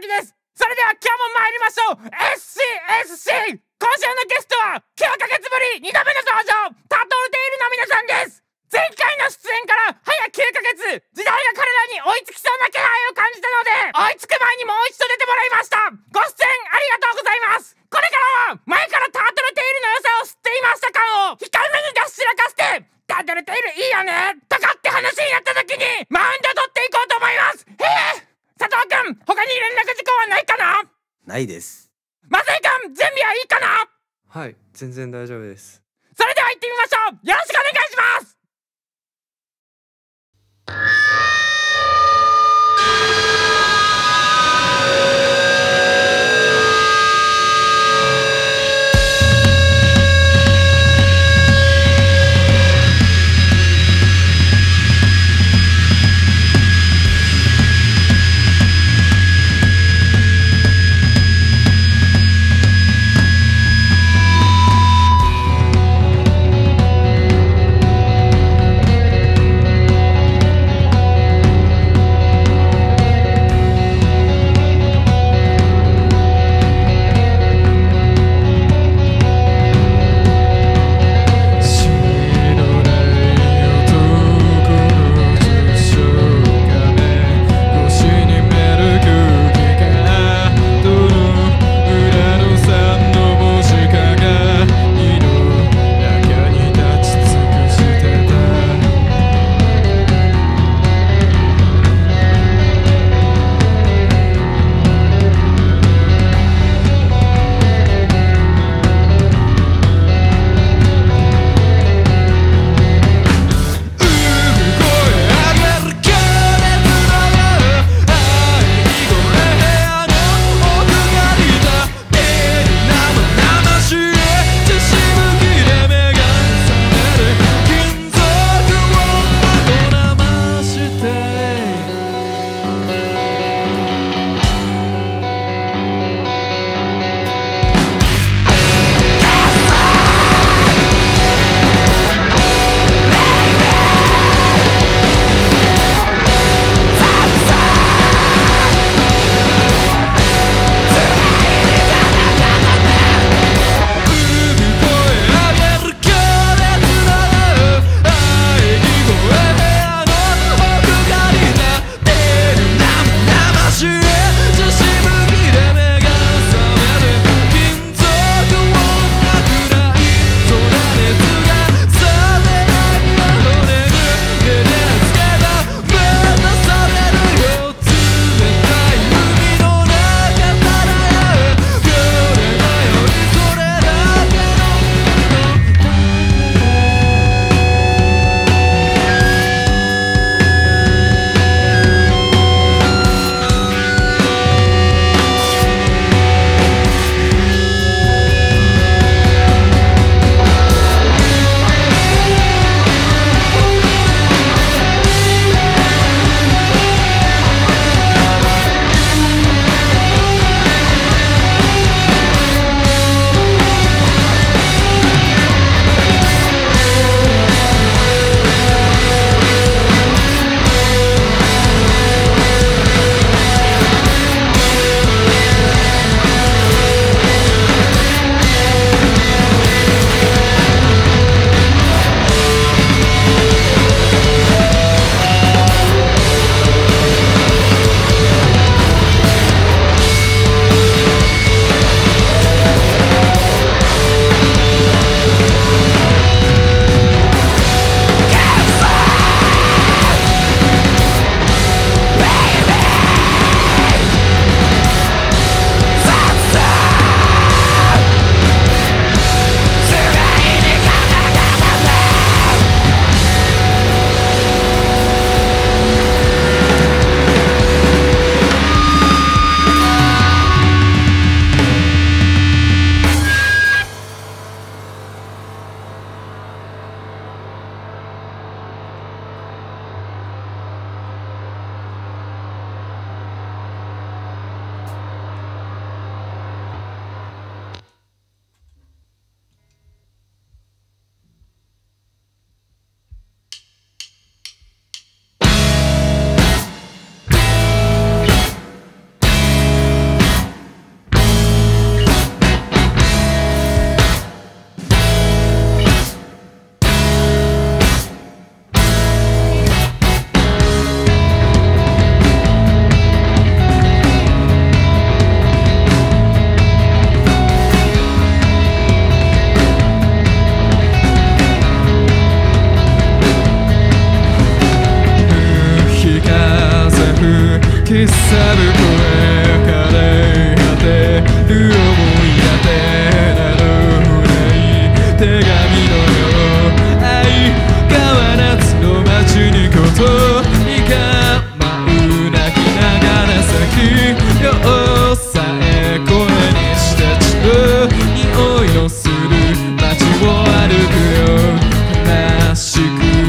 崎です。それでは今日も参りましょう。 SCSC。 今週のゲストは9ヶ月ぶり2度目の登場、タトルテイルの皆さんです。前回の出演から早9ヶ月、時代が彼らに追いつきそうな気配を感じたので、追いつく前にもう一度出てもらいました。ご出演ありがとうございます。これからは前からタートルテイルの良さを知っていました感を控えめに出し散らかして、タートルテイルいいよねとかって話になった時にマウンド取っていこうと思います。佐藤くん、他に連絡事項はないかな？ ないです。 松井くん、準備はいいかな？ はい、全然大丈夫です。 それでは行ってみましょう。よろしくお願いします。 きさぶ声枯れ果てる想い立てなどない手紙のよう相変わらずの街にことにか舞う泣きながら咲きよさえ声にした血の匂いのする街を歩くよ悲しく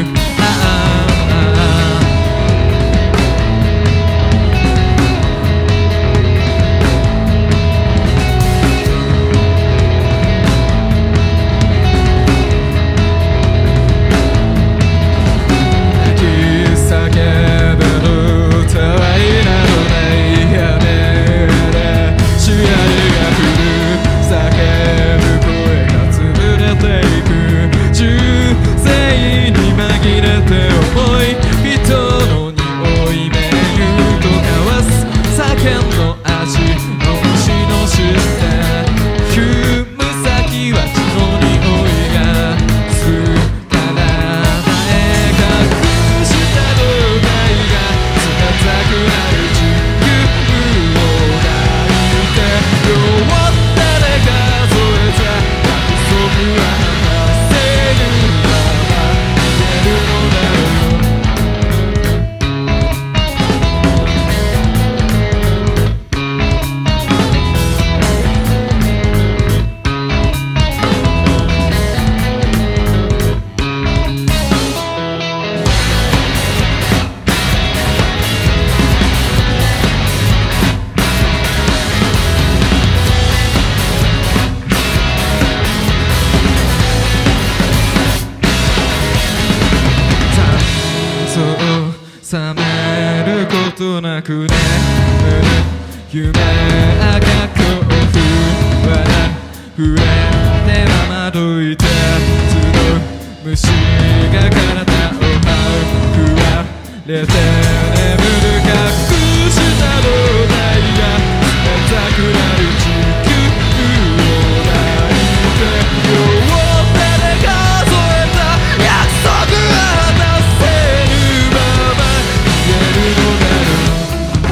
冷めることなく眠る夢赤く不安触れてまどいて集う虫が体を舞う食われて眠る隠した胴体が冷たくなる地球を抱いて両手で数えた約束は果たせぬまま言えるのだろう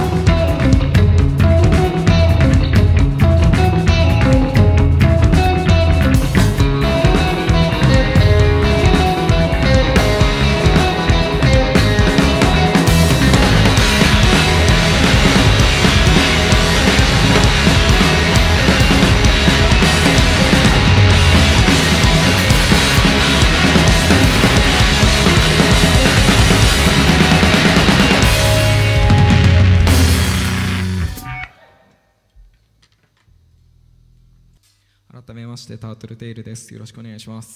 改めましてタートルテイルです。よろしくお願いします。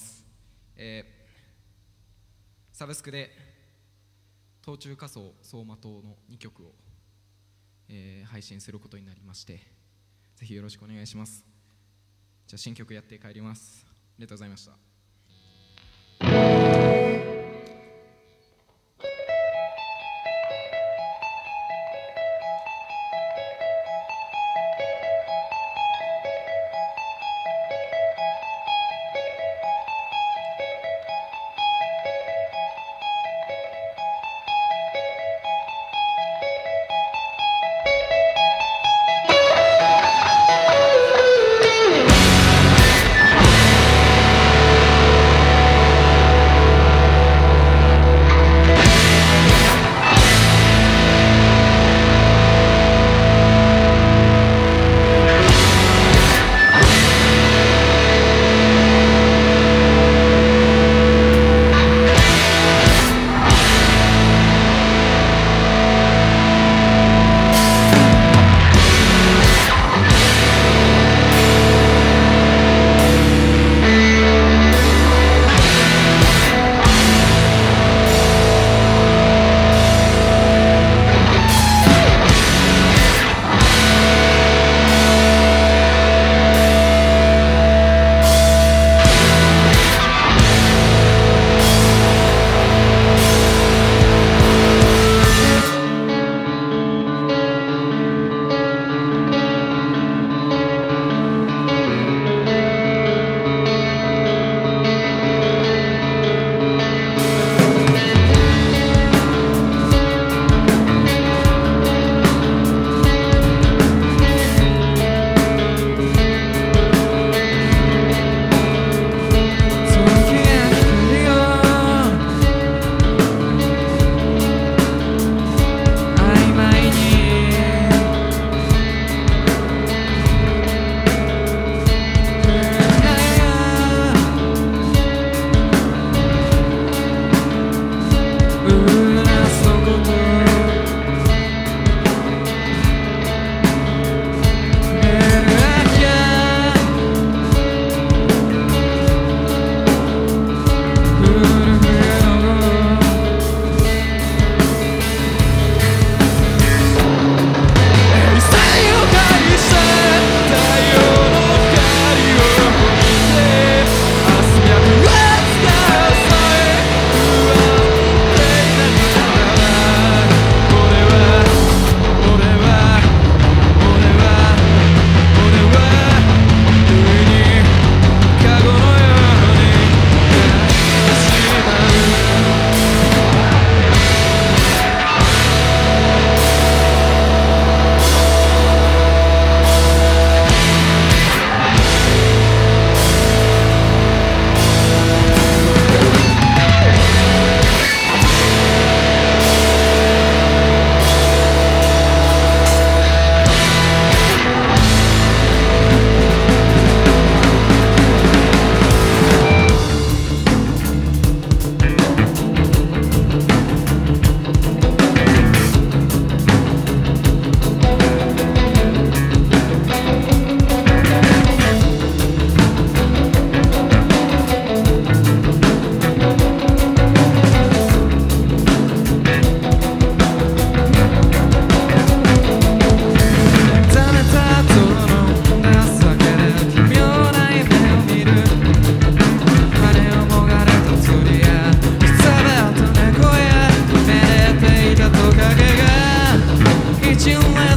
サブスクで東中仮想走馬灯の2曲を、配信することになりまして、ぜひよろしくお願いします。じゃあ新曲やって帰ります。ありがとうございました。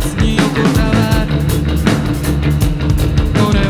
に横たわる俺は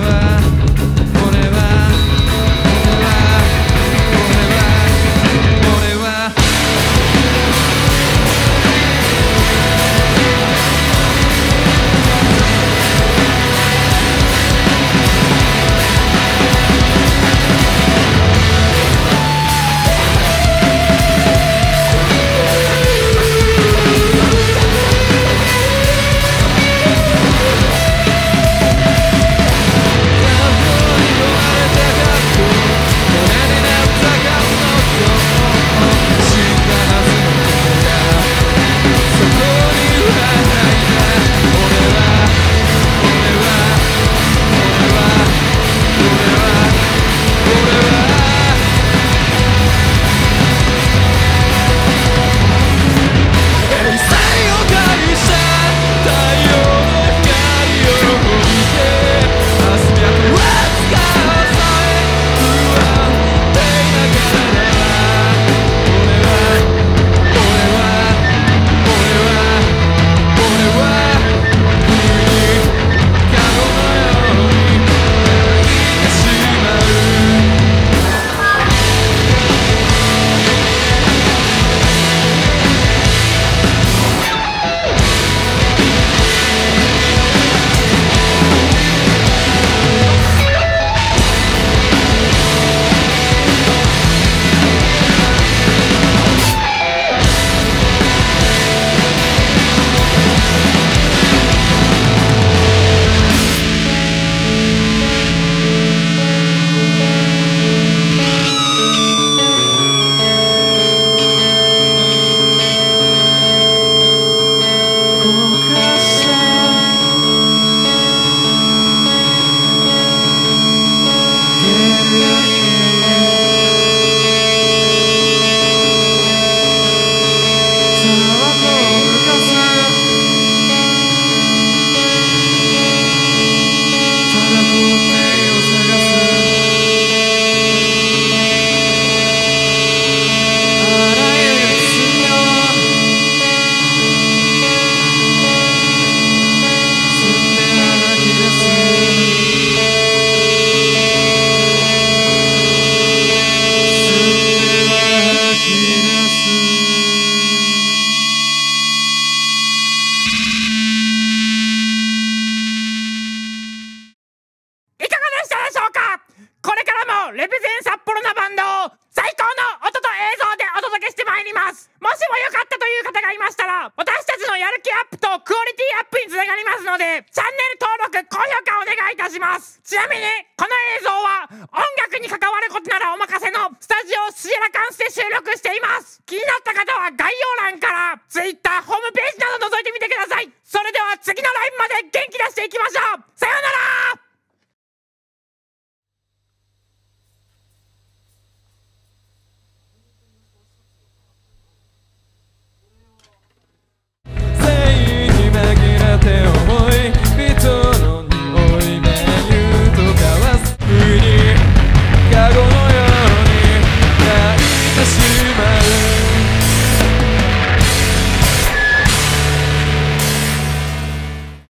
レペゼン札幌なバンドを最高の音と映像でお届けしてまいります。もしも良かったという方がいましたら、私たちのやる気アップとクオリティアップにつながりますので、チャンネル登録高評価お願いいたします。ちなみにこの映像は音楽に関わることならお任せのスタジオシエラカンスで収録しています。気になった方は概要欄から Twitter ホームページなど覗いてみてください。それでは次のライブまで元気出していきましょう。さようなら。